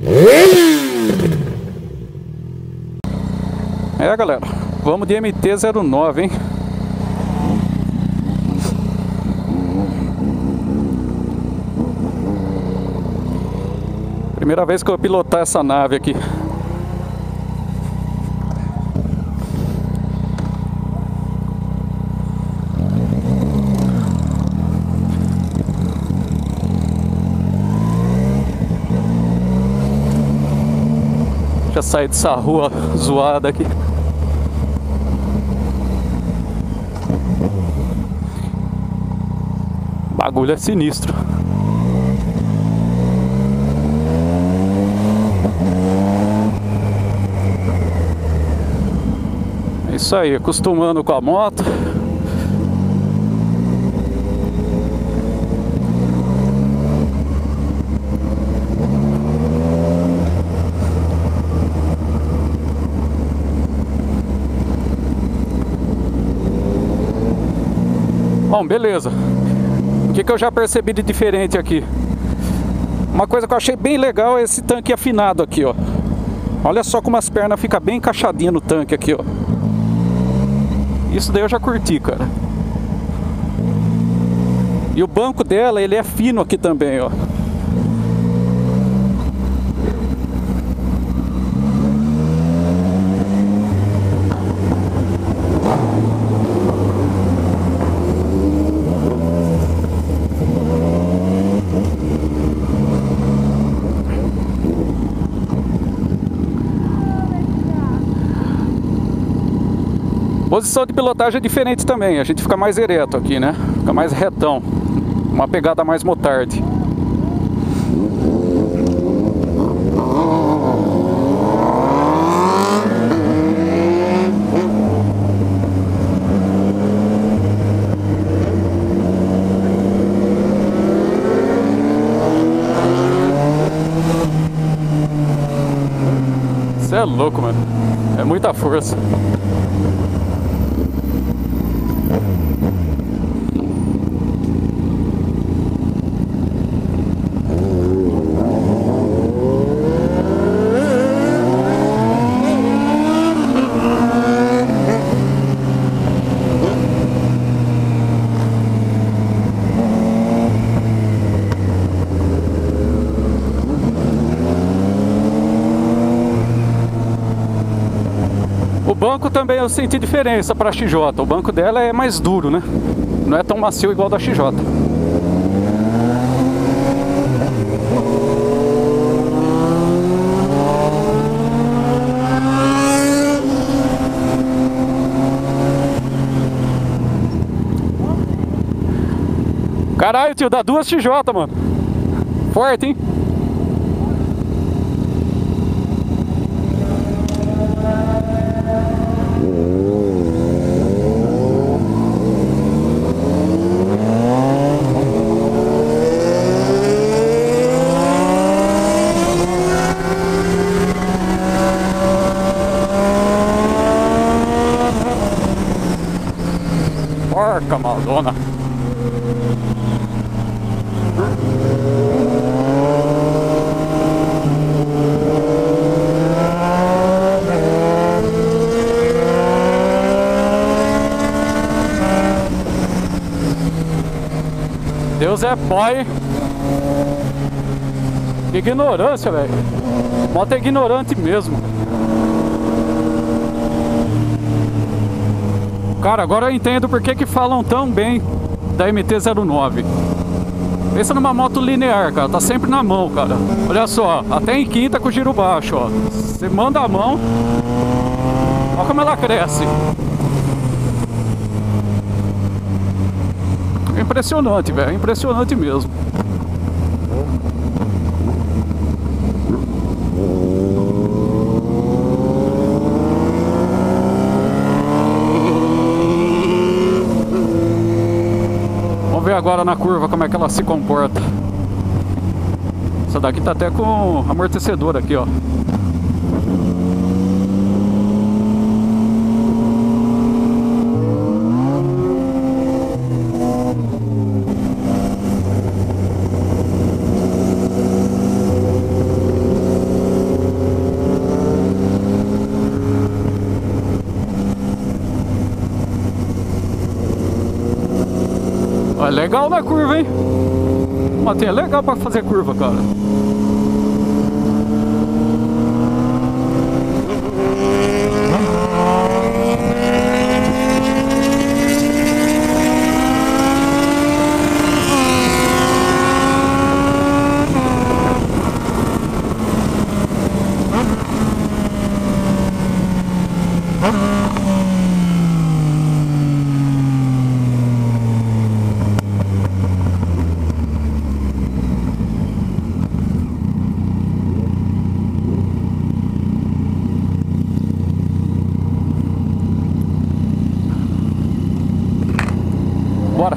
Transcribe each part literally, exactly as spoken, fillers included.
É, galera, vamos de M T zero nove, hein? Primeira vez que eu vou pilotar essa nave aqui. Já saí dessa rua zoada aqui. O bagulho é sinistro. É isso aí, acostumando com a moto. Bom, beleza. O que que eu já percebi de diferente aqui? Uma coisa que eu achei bem legal é esse tanque afinado aqui, ó. Olha só como as pernas ficam bem encaixadinhas no tanque aqui, ó. Isso daí eu já curti, cara. E o banco dela, ele é fino aqui também, ó. Posição de pilotagem é diferente também, a gente fica mais ereto aqui, né? Fica mais retão, uma pegada mais motard. Você é louco, mano. É muita força. O banco também eu senti diferença para a X J. O banco dela é mais duro, né? Não é tão macio igual da X J. Caralho, tio, dá duas X J, mano. Forte, hein? Porca Madonna. Deus é pai. Que ignorância, velho. Moto é ignorante mesmo. Cara, agora eu entendo por que que falam tão bem da M T zero nove. Pensa numa moto linear, cara. Tá sempre na mão, cara. Olha só, até em quinta com giro baixo, ó. Você manda a mão. Olha como ela cresce. É impressionante, velho. É impressionante mesmo. Vamos ver agora na curva como é que ela se comporta. Essa daqui tá até com amortecedor aqui, ó. legal na curva, hein? O motinho é legal pra fazer curva, cara. Bora!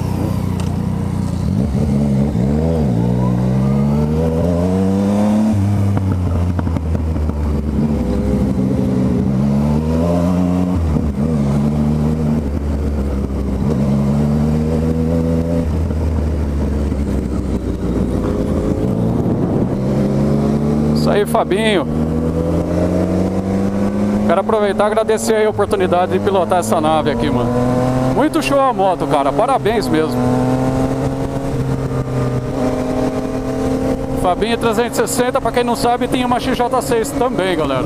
Isso aí, Fabinho. Quero aproveitar e agradecer aí a oportunidade de pilotar essa nave aqui, mano. Muito show a moto, cara. Parabéns mesmo. Fabinho trezentos e sessenta, pra quem não sabe, tem uma X J seis também, galera.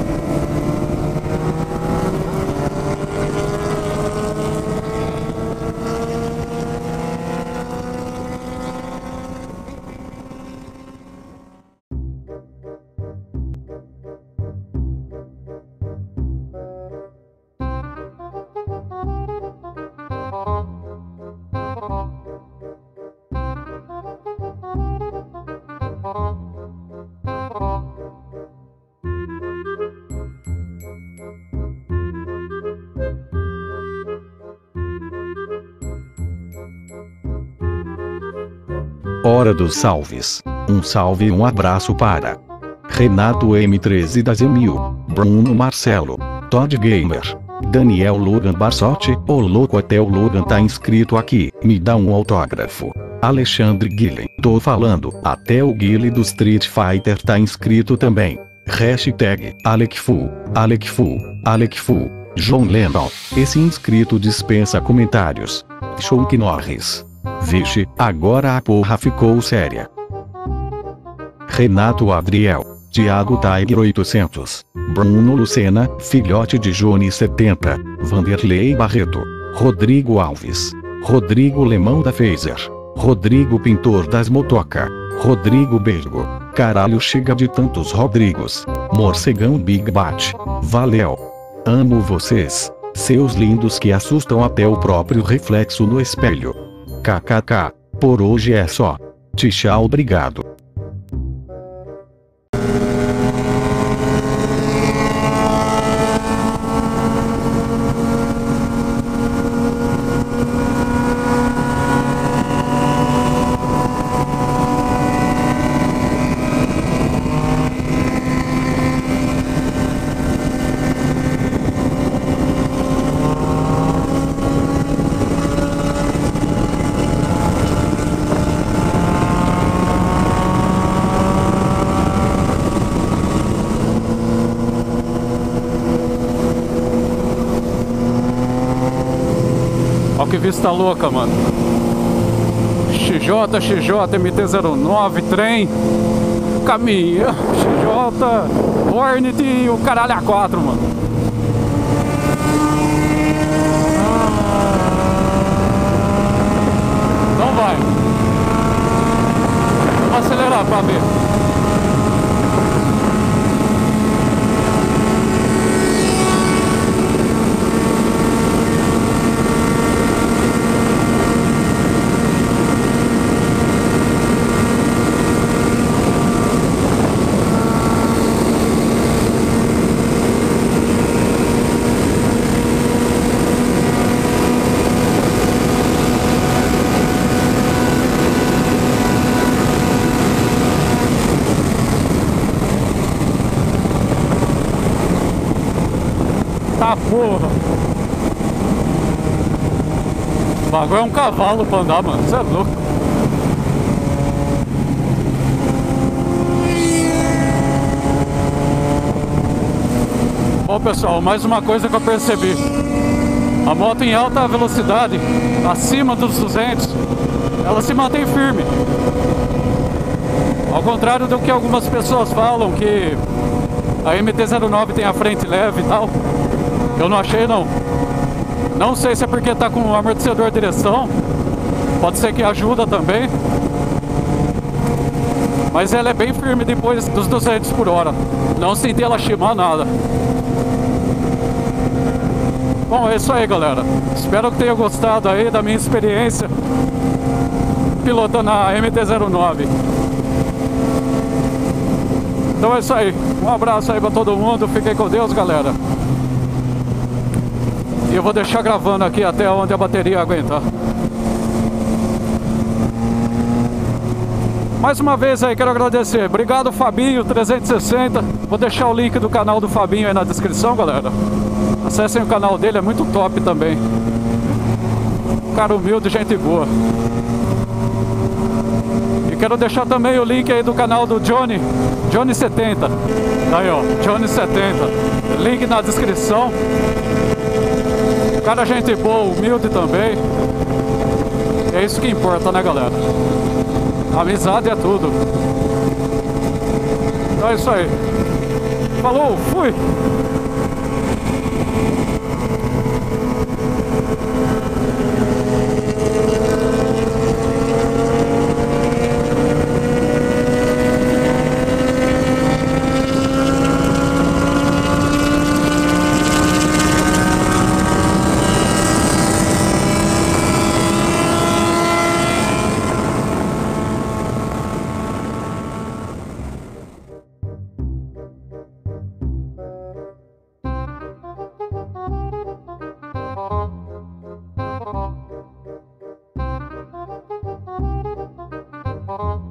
Hora dos salves. Um salve e um abraço para Renato M treze da Zemil, Bruno Marcelo, Todd Gamer, Daniel Logan Barsotti. Ô louco, até o Logan tá inscrito aqui, me dá um autógrafo. Alexandre Guilhem, tô falando, até o Guile do Street Fighter tá inscrito também. Hashtag AlecFu, AlecFu, AlecFu. João Lennon, esse inscrito dispensa comentários. Chuck Norris. Vixe, agora a porra ficou séria. Renato Adriel, Thiago Tiger oitocentos, Bruno Lucena, filhote de Johnny setenta, Vanderlei Barreto, Rodrigo Alves, Rodrigo Lemão da Phaser, Rodrigo Pintor das Motoca, Rodrigo Bergo, caralho, chega de tantos Rodrigos, Morcegão Big Bat, valeu. Amo vocês, seus lindos que assustam até o próprio reflexo no espelho. Kkk, por hoje é só. Tchau, obrigado. Que vista louca, mano. X J, X J, M T zero nove, trem, caminhão, X J, Hornet e o caralho A quatro, mano. Não vai. Vamos acelerar pra ver. Tá porra. O bagulho é um cavalo pra andar, mano. Você é louco. Bom, pessoal, mais uma coisa que eu percebi. A moto em alta velocidade, acima dos duzentos, ela se mantém firme. Ao contrário do que algumas pessoas falam, que a M T zero nove tem a frente leve e tal, eu não achei não. Não sei se é porque tá com amortecedor de direção, pode ser que ajuda também. Mas ela é bem firme depois dos duzentos por hora. Não senti ela chimar nada. Bom, é isso aí, galera. Espero que tenham gostado aí da minha experiência pilotando a M T zero nove. Então é isso aí. Um abraço aí pra todo mundo. Fiquem com Deus, galera. E eu vou deixar gravando aqui até onde a bateria aguentar. Mais uma vez aí, quero agradecer. Obrigado, Fabinho trezentos e sessenta. Vou deixar o link do canal do Fabinho aí na descrição, galera. Acessem o canal dele, é muito top também. Cara humilde, gente boa. E quero deixar também o link aí do canal do Johnny, Johnny setenta. Aí, ó, Johnny setenta. Link na descrição. Cara, gente boa, humilde também. É isso que importa, né, galera? Amizade é tudo. Então é isso aí. Falou, fui! Thank you.